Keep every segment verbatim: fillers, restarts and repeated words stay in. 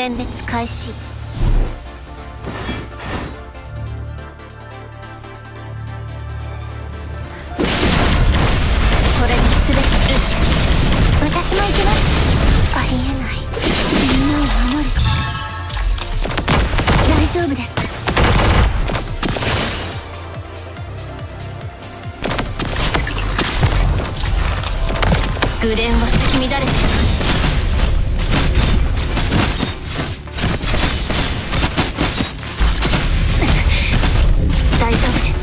選別開始。これで全てルシア。私も行きます。ありえない。みんなを守る。大丈夫です。グレンは咲き乱れています。大丈夫です。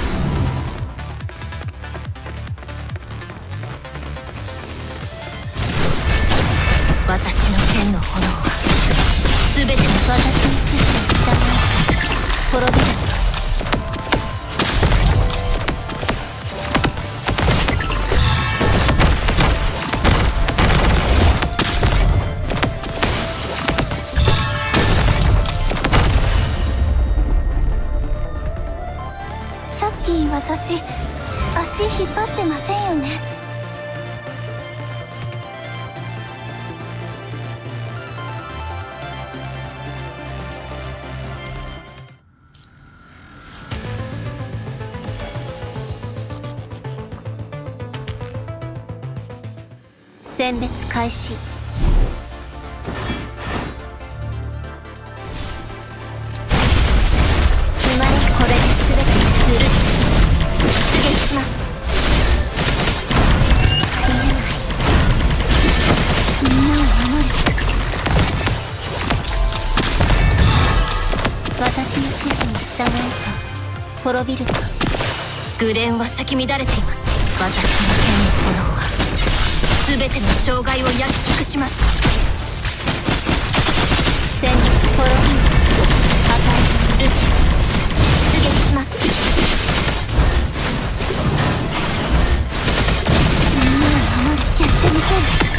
私の剣の炎は全ての私の指示に従い滅びる。さっき私足引っ張ってませんよね。選別開始。生まれこれで全て許し出撃します。ありえない。みんなを守る。私の指示に従えと滅びると。グレンは咲き乱れています。私の剣の炎は全ての障害を焼き尽くします。戦術滅びる。与えるルシア出撃します。みんなを守る。やってみせる。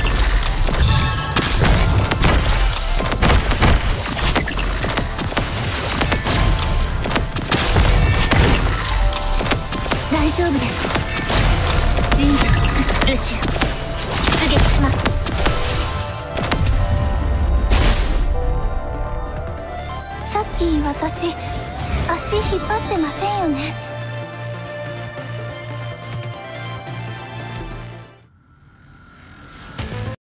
大丈夫です。人事を尽くすルシア出撃します。さっき私足引っ張ってませんよね。